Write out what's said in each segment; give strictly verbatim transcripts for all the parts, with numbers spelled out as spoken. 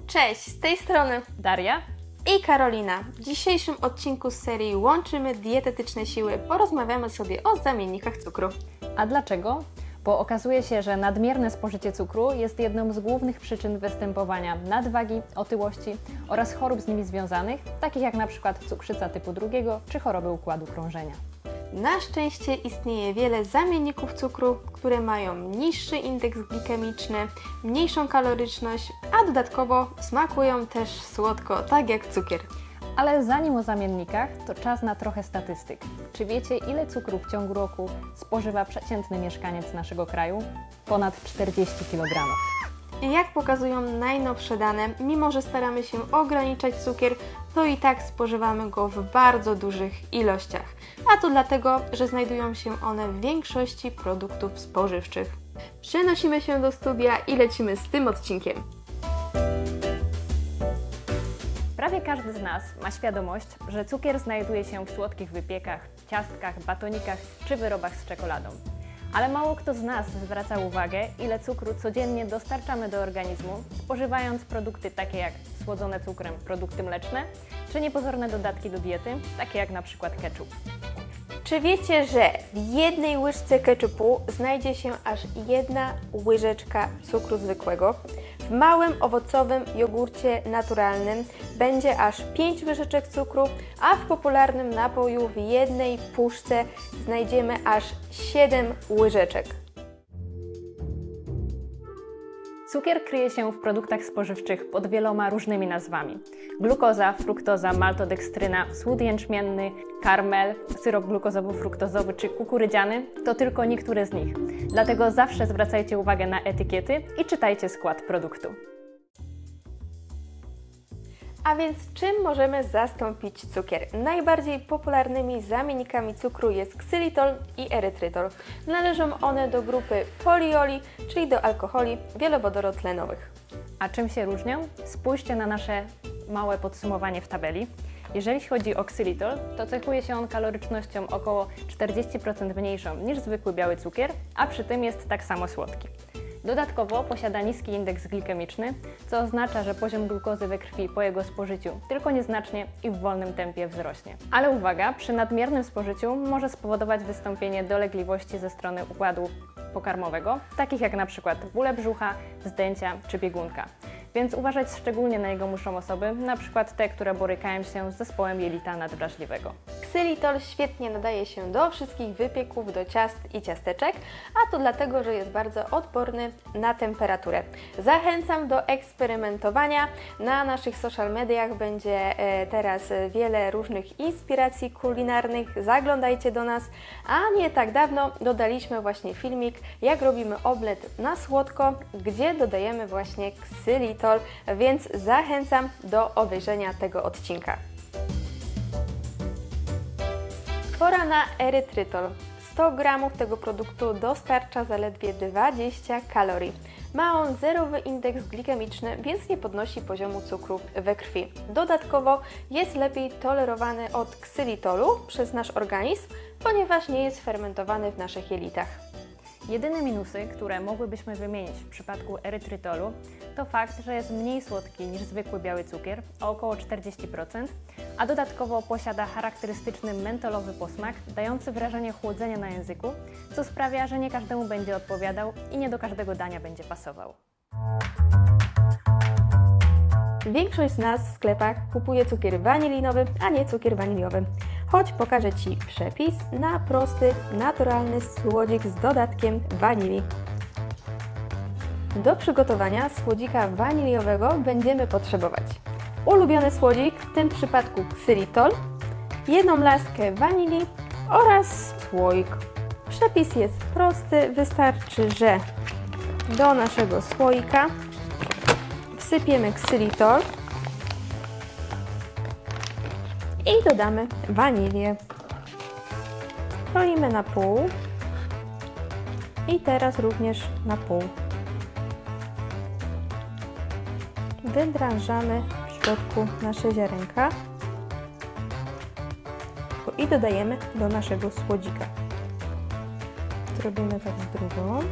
Cześć, z tej strony Daria i Karolina. W dzisiejszym odcinku z serii Łączymy dietetyczne siły porozmawiamy sobie o zamiennikach cukru. A dlaczego? Bo okazuje się, że nadmierne spożycie cukru jest jedną z głównych przyczyn występowania nadwagi, otyłości oraz chorób z nimi związanych, takich jak na przykład cukrzyca typu drugiego czy choroby układu krążenia. Na szczęście istnieje wiele zamienników cukru, które mają niższy indeks glikemiczny, mniejszą kaloryczność, a dodatkowo smakują też słodko, tak jak cukier. Ale zanim o zamiennikach, to czas na trochę statystyk. Czy wiecie, ile cukru w ciągu roku spożywa przeciętny mieszkaniec naszego kraju? Ponad czterdzieści kilogramów. I jak pokazują najnowsze dane, mimo że staramy się ograniczać cukier, to i tak spożywamy go w bardzo dużych ilościach. A to dlatego, że znajdują się one w większości produktów spożywczych. Przenosimy się do studia i lecimy z tym odcinkiem. Prawie każdy z nas ma świadomość, że cukier znajduje się w słodkich wypiekach, ciastkach, batonikach czy wyrobach z czekoladą. Ale mało kto z nas zwraca uwagę, ile cukru codziennie dostarczamy do organizmu, spożywając produkty takie jak słodzone cukrem produkty mleczne, czy niepozorne dodatki do diety, takie jak na przykład ketchup. Czy wiecie, że w jednej łyżce ketchupu znajdzie się aż jedna łyżeczka cukru zwykłego? W małym owocowym jogurcie naturalnym będzie aż pięć łyżeczek cukru, a w popularnym napoju w jednej puszce znajdziemy aż siedem łyżeczek. Cukier kryje się w produktach spożywczych pod wieloma różnymi nazwami. Glukoza, fruktoza, maltodekstryna, słód jęczmienny, karmel, syrop glukozowo-fruktozowy czy kukurydziany to tylko niektóre z nich. Dlatego zawsze zwracajcie uwagę na etykiety i czytajcie skład produktu. A więc czym możemy zastąpić cukier? Najbardziej popularnymi zamiennikami cukru jest ksylitol i erytrytol. Należą one do grupy polioli, czyli do alkoholi wielowodorotlenowych. A czym się różnią? Spójrzcie na nasze małe podsumowanie w tabeli. Jeżeli chodzi o ksylitol, to cechuje się on kalorycznością około czterdzieści procent mniejszą niż zwykły biały cukier, a przy tym jest tak samo słodki. Dodatkowo posiada niski indeks glikemiczny, co oznacza, że poziom glukozy we krwi po jego spożyciu tylko nieznacznie i w wolnym tempie wzrośnie. Ale uwaga, przy nadmiernym spożyciu może spowodować wystąpienie dolegliwości ze strony układu pokarmowego, takich jak na przykład bóle brzucha, wzdęcia czy biegunka. Więc uważać szczególnie na jego muszą osoby, na przykład te, które borykają się z zespołem jelita nadwrażliwego. Ksylitol świetnie nadaje się do wszystkich wypieków, do ciast i ciasteczek, a to dlatego, że jest bardzo odporny na temperaturę. Zachęcam do eksperymentowania. Na naszych social mediach będzie teraz wiele różnych inspiracji kulinarnych. Zaglądajcie do nas, a nie tak dawno dodaliśmy właśnie filmik, jak robimy omlet na słodko, gdzie dodajemy właśnie ksylitol, więc zachęcam do obejrzenia tego odcinka. Pora na erytrytol. sto gramów tego produktu dostarcza zaledwie dwadzieścia kalorii. Ma on zerowy indeks glikemiczny, więc nie podnosi poziomu cukru we krwi. Dodatkowo jest lepiej tolerowany od ksylitolu przez nasz organizm, ponieważ nie jest fermentowany w naszych jelitach. Jedyne minusy, które mogłybyśmy wymienić w przypadku erytrytolu, to fakt, że jest mniej słodki niż zwykły biały cukier, o około czterdzieści procent, a dodatkowo posiada charakterystyczny mentolowy posmak, dający wrażenie chłodzenia na języku, co sprawia, że nie każdemu będzie odpowiadał i nie do każdego dania będzie pasował. Większość z nas w sklepach kupuje cukier wanilinowy, a nie cukier waniliowy. Choć pokażę Ci przepis na prosty, naturalny słodzik z dodatkiem wanilii. Do przygotowania słodzika waniliowego będziemy potrzebować ulubiony słodzik, w tym przypadku ksylitol, jedną laskę wanilii oraz słoik. Przepis jest prosty, wystarczy, że do naszego słoika wsypiemy ksylitol i dodamy wanilię. Kroimy na pół i teraz również na pół. Wydrążamy w środku nasze ziarenka i dodajemy do naszego słodzika. Zrobimy tak z drugą.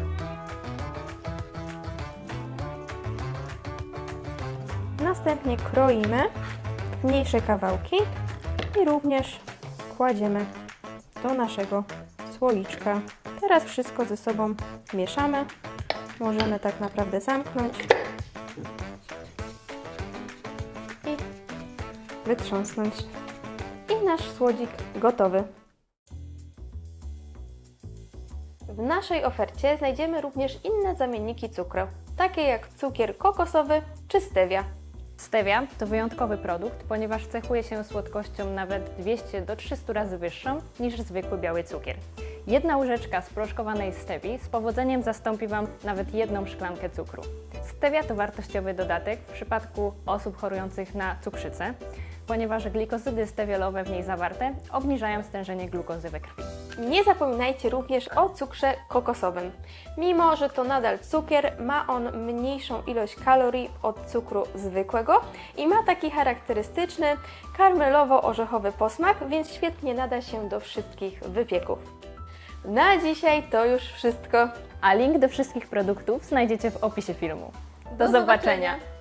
Następnie kroimy w mniejsze kawałki i również kładziemy do naszego słoiczka. Teraz wszystko ze sobą mieszamy. Możemy tak naprawdę zamknąć i wytrząsnąć. I nasz słodzik gotowy. W naszej ofercie znajdziemy również inne zamienniki cukru, takie jak cukier kokosowy czy stevia. Stevia to wyjątkowy produkt, ponieważ cechuje się słodkością nawet dwieście do trzystu razy wyższą niż zwykły biały cukier. Jedna łyżeczka sproszkowanej stevii z powodzeniem zastąpi Wam nawet jedną szklankę cukru. Stevia to wartościowy dodatek w przypadku osób chorujących na cukrzycę, ponieważ glikozydy stewiolowe w niej zawarte obniżają stężenie glukozy we krwi. Nie zapominajcie również o cukrze kokosowym. Mimo że to nadal cukier, ma on mniejszą ilość kalorii od cukru zwykłego i ma taki charakterystyczny karmelowo-orzechowy posmak, więc świetnie nada się do wszystkich wypieków. Na dzisiaj to już wszystko. A link do wszystkich produktów znajdziecie w opisie filmu. Do, Do zobaczenia. zobaczenia.